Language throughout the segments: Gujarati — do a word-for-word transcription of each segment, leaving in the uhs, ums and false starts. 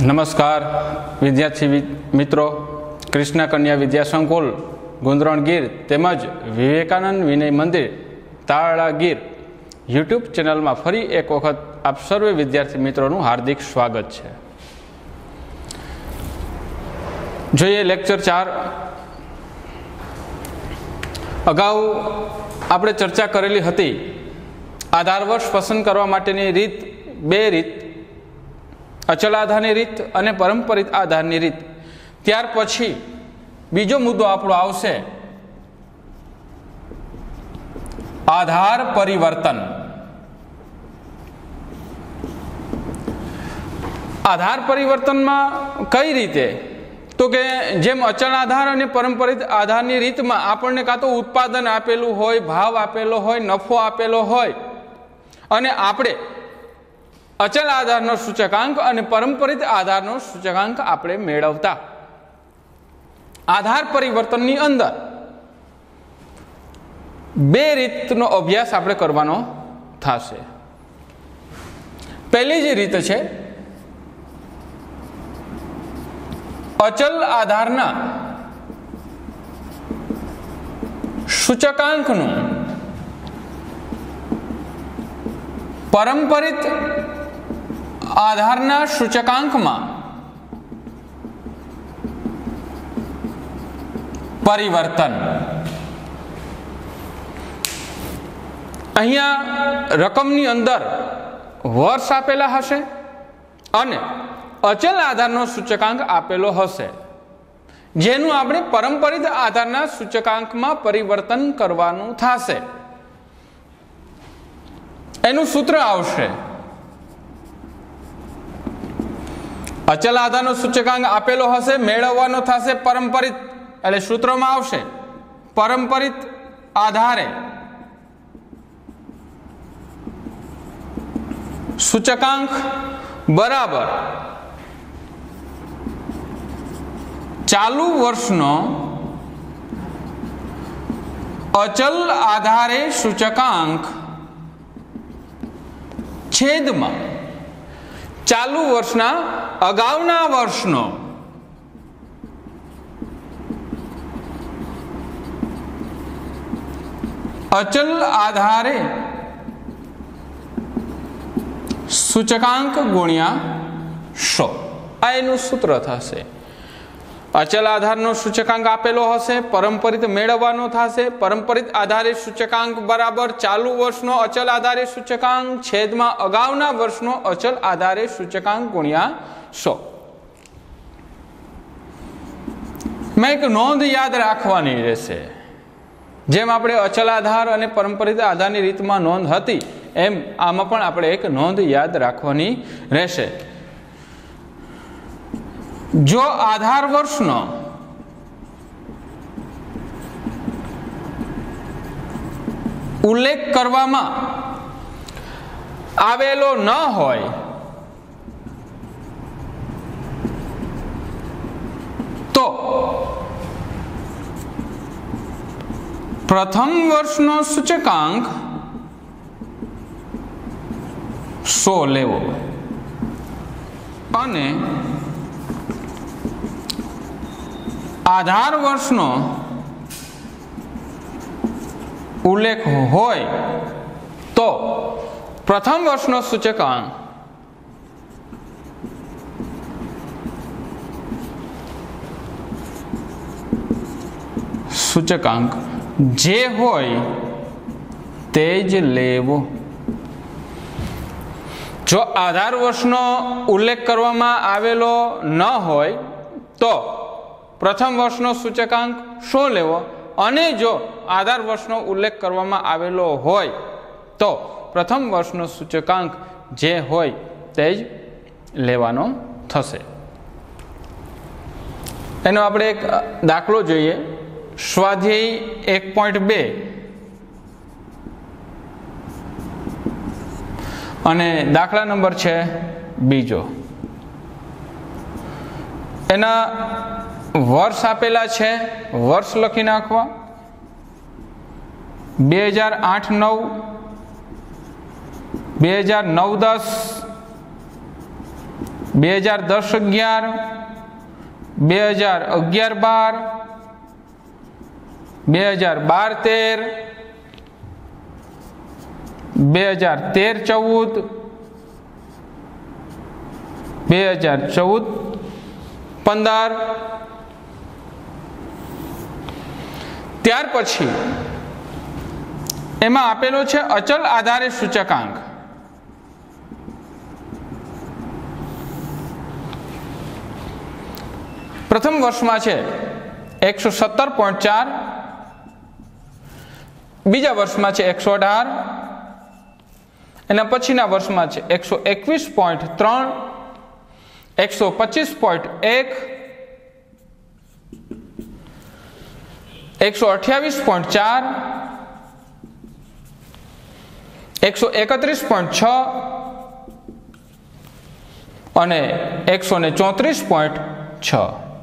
नमस्कार विद्यार्थी मित्रों, कृष्णा कन्या विद्या संकुल गुंदरण गीर तेमज विवेकानंद विनय मंदिर ताळा गीर यूट्यूब चेनल में फरी एक वखत आप सर्वे विद्यार्थी मित्रों हार्दिक स्वागत है। જોઈએ લેક્ચર ચાર। અગાઉ આપણે ચર્ચા કરેલી હતી આધાર વર્ષ પસંદ કરવા માટેની રીત, બે રીત, અચલ આધારની રીત અને પરંપરિત આધારની રીત। ત્યાર પછી બીજો મુદ્દો આપણો આવશે આધાર પરિવર્તન। આધાર પરિવર્તનમાં કઈ રીતે? तो के जेम अचल आधार और परंपरित आधार की रीत में आपने का तो उत्पादन आपेलू होय, भाव आपेलो होय, नफो आपेलो होय अने आपणे अचल आधार नो सूचकांक और परंपरित आधार नो सूचकांक आपणे मेळवता। आधार परिवर्तन नी अंदर बे रीत नो अभ्यास आपणे करवानो थाशे। पहली जी रीत छे अचल आधारना सूचकांकनु परंपरित आधारना सूचकांक में परिवर्तन। अहींया रकमनी अंदर वर्ष आपेला हशे अने अचल आधारनो सूचकांक आपेलो हशे, जेनु आपणे परंपरित आधारना सूचकांक में परिवर्तन करवानुं थशे। एनुं सूत्र आवशे अचल आधारनो सूचकांक आपेलो हशे, मेळववानो थशे परंपरित, एटले सूत्रमां आवशे परंपरित आधारे सूचकांक बराबर चालू वर्षनो अचल आधारे सूचकांक छेद में चालू वर्षना अगाउना वर्षनो अचल आधारे सूचकांक गुणिया सौ। आ एनुं सूत्र थशे। अचल आधार नो सूचकांक आपेलो हशे, परंपरित मेळववानो थशे, परंपरित आधारे सूचकांक बराबर चालू वर्षनो अचल आधारे सूचकांक छेद में अगाउना वर्षनो अचल आधारे सूचकांक गुणिया सौ। मैं एक नोंध याद राखवानी रहेशे। जेम आपणे अचल आधार अने परंपरित आधारनी रीतमां नोंध हती एम आमां पण आपणे एक नोंध याद राखवानी रहेशे। जो आधार वर्षनो उल्लेख करवामां आवेलो न होय तो प्रथम वर्षनो सूचकांक सौ लेवो अने आधार वर्षनो उल्लेख होय तो प्रथम वर्षनो सूचकांक सूचकांक जे होय ते ज लेवो। जो आधार वर्षनो उल्लेख करवामां आवेलो न होय तो प्रथम वर्षनो सूचकांक सौ लेवो अने जो आधार वर्षनो उल्लेख करवामां आवेलो होय तो प्रथम वर्षनो सूचकांक जे होय ते ज लेवानो थशे। एनो आपणे एक दाखलो जोईए। स्वाध्याय एक पॉइंट बे अने दाखला नंबर छे बीजो। एना वर्ष आपेला छे, वर्ष लखी नाखवा बे हज़ार आठ नौ બે હજાર નવ દસ બે હજાર દસ અગિયાર, બે હજાર અગિયાર બાર, બે હજાર બાર તેર, બે હજાર તેર ચૌદ, બે હજાર ચૌદ પંદર. ત્યાર પછી એમાં આપેલો છે અચલ આધારે સૂચકાંક. પ્રથમ વર્ષમાં છે એકસો સત્તર પોઈન્ટ ચાર, બીજા વર્ષમાં છે એકસો અઢાર, એના પછીના વર્ષમાં છે એકસો એકવીસ પોઈન્ટ ત્રણ, એકસો પચીસ પોઈન્ટ એક, એકસો અઠ્યાવીસ પોઈન્ટ ચાર, એકસો એકત્રીસ પોઈન્ટ છ અને એકસો ને ચોત્રીસ પોઈન્ટ છ.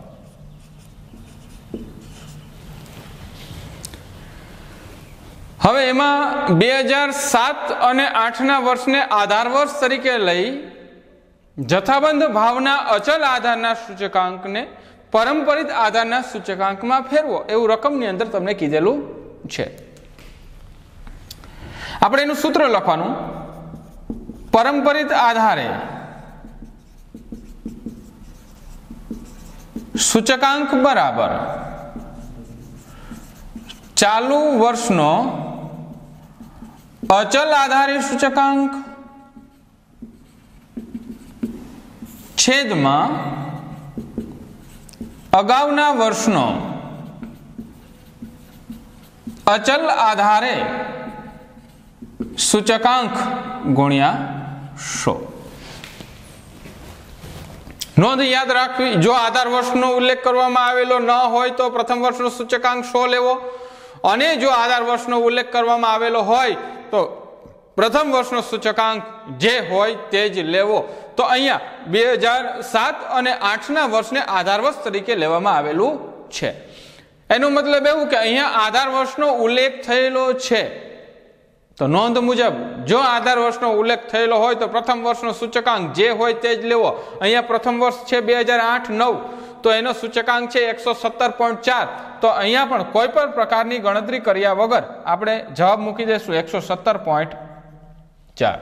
હવે એમાં બે હજાર સાત અને આઠના વર્ષને આધાર વર્ષ તરીકે લઈ જથ્થાબંધ ભાવના અચલ આધારના સૂચકાંકને પરંપરિત આધારના સૂચકાંકમાં ફેરવો એવું રકમની અંદર તમને કીધેલું છે. આપણે એનું સૂત્ર લખવાનું. પરંપરિત આધારે સૂચકાંક બરાબર ચાલુ વર્ષનો અચલ આધારી સૂચકાંક છેદમાં અગાઉના વર્ષનો અચલ આધારે સૂચકાંક ગુણ્યા સો. નોંધ યાદ રાખવી, જો આધાર વર્ષનો ઉલ્લેખ કરવામાં આવેલો ન હોય તો પ્રથમ વર્ષનો સૂચકાંક સો લેવો, અને જો આધાર વર્ષનો ઉલ્લેખ કરવામાં આવેલો હોય તો પ્રથમ વર્ષનો સૂચકાંક જે હોય તે જ લેવો. તો અહીંયા બે હજાર સાત અને આઠના વર્ષને આધાર વર્ષ તરીકે લેવામાં આવેલું છે. એનો મતલબ એવું કે અહીંયા આધાર વર્ષનો ઉલ્લેખ થયેલો છે, તો નોંધ મુજબ જો આધાર વર્ષનો ઉલ્લેખ થયેલો હોય તો પ્રથમ વર્ષનો સૂચકાંક જે હોય તે જ લેવો. અહીંયા પ્રથમ વર્ષ છે બે હજાર આઠ નવ, તો એનો સૂચકાંક છે એકસો સત્તર પોઈન્ટ ચાર. તો અહીંયા પણ કોઈ પણ પ્રકારની ગણતરી કર્યા વગર આપણે જવાબ મૂકી દઈશું એકસો સત્તર પોઈન્ટ ચાર.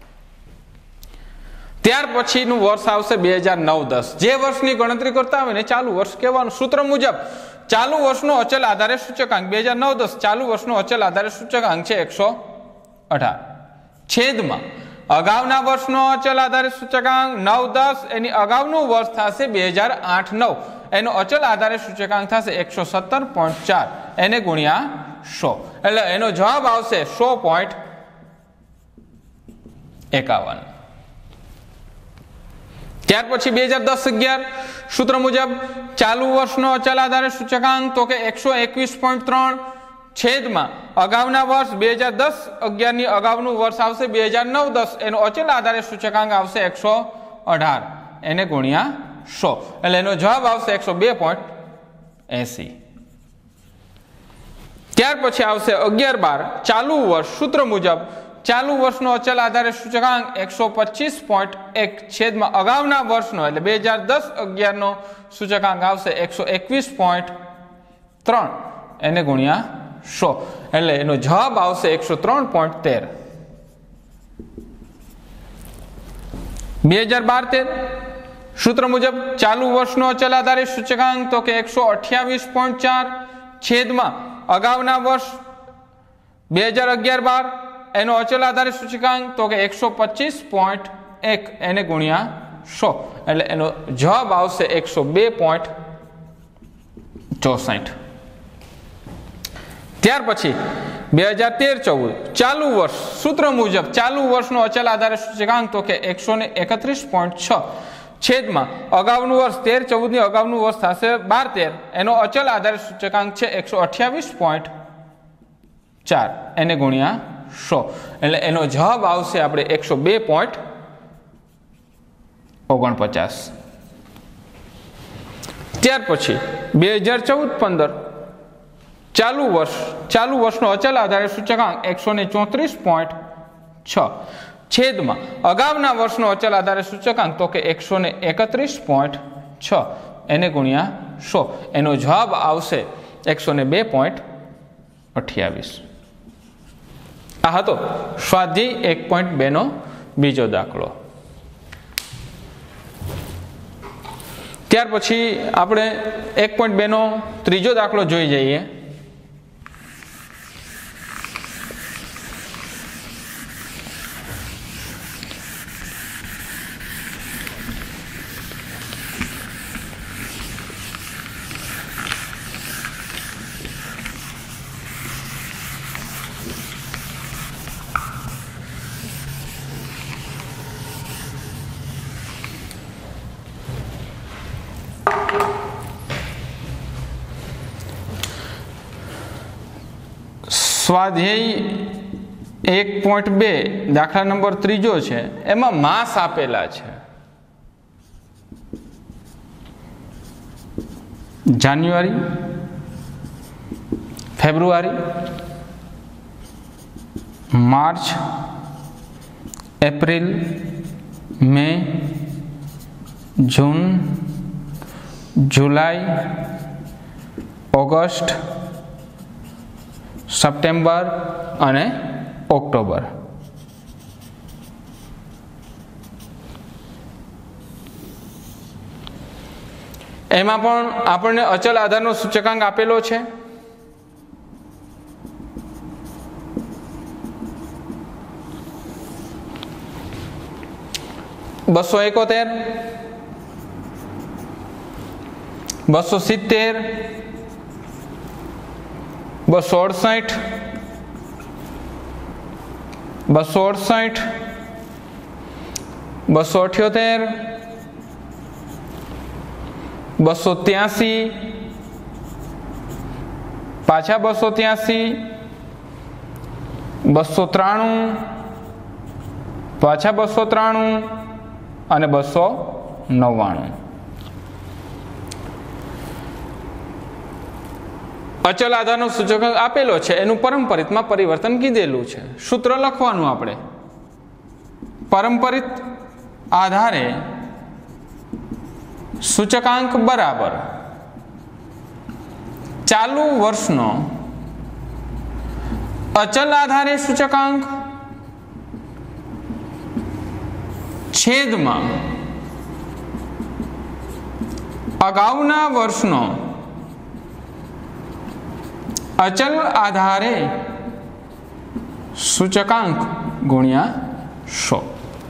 ત્યાર પછીનું વર્ષ આવશે બે હજાર નવ દસ. જે વર્ષની ગણતરી કરતા હોય ને ચાલુ વર્ષ કહેવાનું. સૂત્ર મુજબ ચાલુ વર્ષનો અચલ આધારે સૂચકાંક બે હજાર નવ દસ ચાલુ વર્ષનો અચલ આધારે સૂચકાંક છે એકસો અઢાર છેદમાં અગાઉના વર્ષનો અચલ આધારે સૂચકાંક નવ દસ, એની અગાઉનું વર્ષ થશે બે હજાર આઠ નવ, એનો અચલ આધારે સૂચકાંક થશે એકસો સત્તર પોઈન્ટ ચાર, એને ગુણ્યા સો, એટલે એનો જવાબ આવશે સો પોઈન્ટ એકાવન. ત્યાર પછી બે હજાર દસ અગિયાર સૂત્ર મુજબ ચાલુ વર્ષનો અચલ આધારે સૂચકાંક તો કે એકસો એકવીસ પોઈન્ટ ત્રણ છેદમાં અગાઉના વર્ષ બે હજાર દસ અગિયાર ની અગાઉનું વર્ષ આવશે બે હજાર નવ દસ, એનો અચલ આધારે સૂચકાંક આવશે એકસો અઢાર, એને ગુણ્યા સો, એટલે એનો જવાબ આવશે એકસો બે પોઈન્ટ એસી. ત્યાર પછી આવશે અગિયાર બાર ચાલુ વર્ષ સૂત્ર મુજબ ચાલુ વર્ષનો અચલ આધારે સૂચકાંક એકસો પચીસ પોઈન્ટ એક છેદમાં અગાઉના વર્ષનો એટલે બે હજાર દસ અગિયાર નો સૂચકાંક આવશે એકસો એકવીસ પોઈન્ટ ત્રણ, એને ગુણ્યા સો, એટલે એનો જવાબ આવશે એકસો ત્રણ પોઈન્ટ તેર. બે હજાર બાર તેર સૂત્ર મુજબ ચાલુ વર્ષનો અચલ આધારે સૂચકાંક તો કે એકસો અઠ્યાવીસ પોઈન્ટ ચાર છેદમાં અગાઉના વર્ષ બે હજાર અગિયાર બાર, એનો અચલ આધારે સૂચકાંક તો કે એકસો પચીસ પોઈન્ટ એક, એને ગુણ્યા સો, એટલે એનો જવાબ આવશે એકસો બે પોઈન્ટ ચોસઠ. ત્યાર પછી બે હજાર તેર ચૌદ ચાલુ વર્ષ સૂત્ર મુજબ ચાલુ વર્ષનો અચલ આધારે સૂચકાંક તો કે એકસો ને એકત્રીસ પોઈન્ટ છ છેદમાં અગાઉનું વર્ષ તેર ચૌદ ની અગાઉનું વર્ષ થશે બાર તેર, એનો અચલ આધારે સૂચકાંક છે એકસો અઠ્યાવીસ પોઈન્ટ ચાર, એને ગુણ્યા સો, એટલે એનો જવાબ આવશે આપણે એકસો બે પોઈન્ટ ઓગણપચાસ. ત્યાર પછી બે હજાર ચૌદ પંદર ચાલુ વર્ષ ચાલુ વર્ષનો અચલ આધારે સૂચકાંક એકસો ને ચોત્રીસ પોઈન્ટ છ છેદમાં અગાઉના વર્ષનો અચલ આધારે સૂચકાંક તો કે એકસો ને એકત્રીસ પોઈન્ટ છ એને ગુણ્યા સો, એનો જવાબ આવશે એકસો ને બે પોઈન્ટ અઠ્યાવીસ. આ હતો સ્વાધ્યાય એક પોઈન્ટ બે નો બીજો દાખલો. ત્યાર પછી આપણે એક પોઈન્ટ બે નો ત્રીજો દાખલો જોઈ જઈએ. સ્વાધ્યાય એક પોઈન્ટ બે દાખલા નંબર ત્રીજો છે. એમાં માસ આપેલા છે. જાન્યુઆરી, ફેબ્રુઆરી, માર્ચ, એપ્રિલ, મે, જૂન, જુલાઈ, ઓગસ્ટ, સપ્ટેમ્બર અને ઓક્ટોબર. એમાં પણ આપણને અચલ આધારનો સૂચકાંક આપેલો છે. બસો એકોતેર, બસો સિત્તેર, બસો અડસઠ, બસો અડસઠ, બસો અઠ્યોતેર, બસો ત્યાસી, પાછા બસો ત્યાસી, બસો ત્રાણું, પાછા બસો ત્રાણું અને બસો નવ્વાણું. અચલ આધારનો સૂચકાંક આપેલો છે, એનું પરંપરિતમાં પરિવર્તન કીધેલું છે. સૂત્ર લખવાનું આપણે. પરંપરિત આધારે સૂચકાંક બરાબર ચાલુ વર્ષનો અચલ આધારે સૂચકાંક છેદમાં અગાઉના વર્ષનો અચલ આધારે સૂચકાંક ગુણ્યા સો.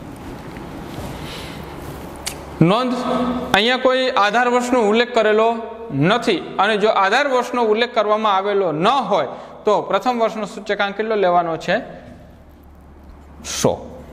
નોંધ, અહીંયા કોઈ આધાર વર્ષનો ઉલ્લેખ કરેલો નથી, અને જો આધાર વર્ષનો ઉલ્લેખ કરવામાં આવેલો ન હોય તો પ્રથમ વર્ષનો સૂચકાંક કેટલો લેવાનો છે? સો.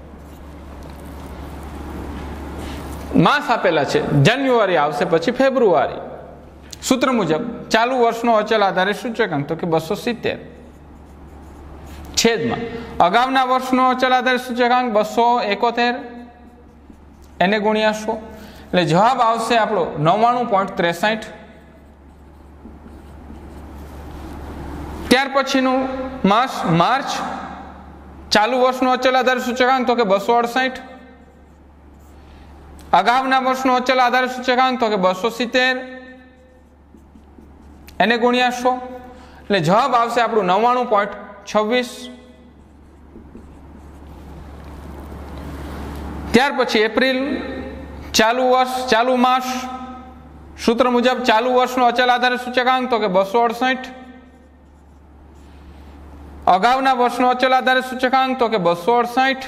માસ આપેલા છે, જાન્યુઆરી આવશે, પછી ફેબ્રુઆરી. સૂત્ર મુજબ ચાલુ વર્ષનો અચલ આધારે સૂચકાંક તો કે બસો સિત્તેર છેદમાં અગાઉના વર્ષનો અચલ આધારે સૂચકાંક બસો એકોતેર એને ગુણ્યા સો, એટલે જવાબ આવશે આપણો નવ્વાણું પોઈન્ટ ત્રેસઠ. ત્યાર પછીનું માસ માર્ચ, ચાલુ વર્ષનો અચલ આધારે સૂચકાંક તો કે બસો અડસઠ, અગાઉના વર્ષનો અચલ આધારે સૂચકાંક તો કે બસો સિત્તેર એને ગુણ્યા સો, એટલે જવાબ આવશે આપણું નવ્વાણું પોઈન્ટ છવ્વીસ. ત્યાર પછી એપ્રિલ, ચાલુ વર્ષ ચાલુ માસ, સૂત્ર મુજબ ચાલુ વર્ષનો અચલ આધારે સૂચકાંક તો કે બસો અડસઠ, અગાઉના વર્ષનો અચલ આધારે સૂચકાંક તો કે બસો અડસઠ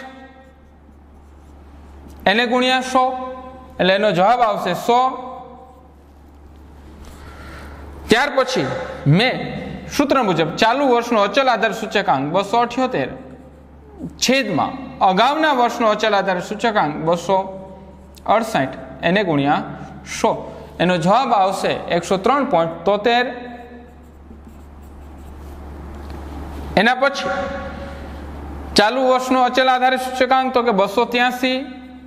એને ગુણ્યા સો, એટલે એનો જવાબ આવશે સો. ત્યાર પછી મે, સૂત્ર મુજબ ચાલુ વર્ષનો અચલ આધાર સૂચકાંક બસો અઠ્યોતેર છેદમાં અગાઉના વર્ષનો અચલ આધાર સૂચકાંક બસો અડસઠ એને ગુણ્યા સો, એનો જવાબ આવશે એકસો ત્રણ પોઈન્ટ તોતેર. એના પછી ચાલુ વર્ષનો અચલ આધારે સૂચકાંક તો કે બસો ત્યાસી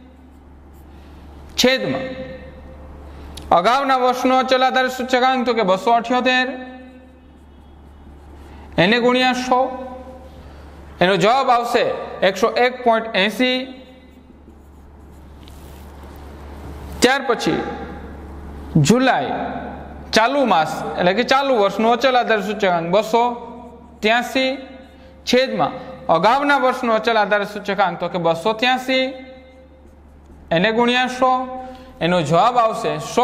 છેદમાં અગાઉના વર્ષનો અચલ આધારે સૂચકાંક તો કે બસો અઠ્યોતેર એને ગુણ્યા સો, એનો જવાબ આવશે એકસો એક પોઈન્ટ એસી. ત્યાર પછી જુલાઈ ચાલુ માસ એટલે કે ચાલુ વર્ષનો અચલ આધાર સૂચકાંક બસો ત્યાસી છેદમાં અગાઉના વર્ષનો અચલ આધાર સૂચકાંક તો કે બસો ત્યાસી એને ગુણ્યા સો, એનો જવાબ આવશે સો.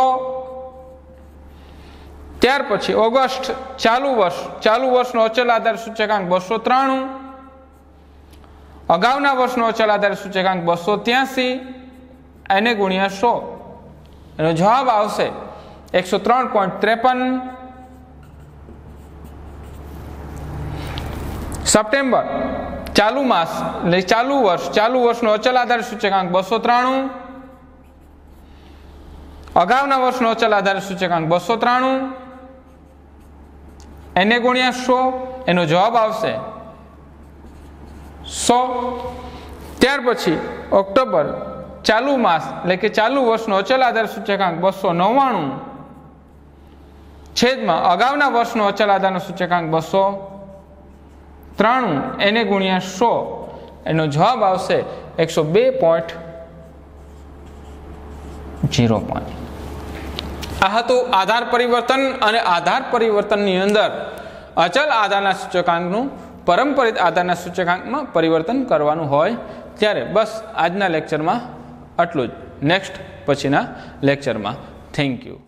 ત્યાર પછી ઓગસ્ટ ચાલુ વર્ષ ચાલુ વર્ષનો અચલ આધાર સૂચકાંક બસો ત્રાણું, અગાઉના વર્ષનો અચલ આધાર સૂચકાંક બસો ત્યાસી એને ગુણ્યા સો, એનો જવાબ આવશે એકસો ત્રણ પોઈન્ટ ત્રેપન. સપ્ટેમ્બર ચાલુ માસ એટલે ચાલુ વર્ષ ચાલુ વર્ષનો અચલ આધાર સૂચકાંક બસો ત્રાણું, અગાઉના વર્ષનો અચલ આધાર સૂચકાંક બસો ત્રાણું એને ગુણ્યા સો, એનો જવાબ આવશે સો. ત્યાર પછી ઓક્ટોબર ચાલુ માસ એટલે કે ચાલુ વર્ષનો અચલ આધાર સૂચકાંક બસો નવ્વાણું છેદમાં અગાઉના વર્ષનો અચલ આધારનો સૂચકાંક બસો ત્રાણું એને ગુણ્યા સો, એનો જવાબ આવશે એકસો બે પોઈન્ટ ઝીરો પાંચ. આ હતું આધાર પરિવર્તન, અને આધાર પરિવર્તનની અંદર અચલ આધારના સૂચકાંકનું પરંપરિત આધારના સૂચકાંકમાં પરિવર્તન કરવાનું હોય ત્યારે. બસ આજના લેક્ચરમાં આટલું જ. નેક્સ્ટ પછીના લેક્ચરમાં. Thank you.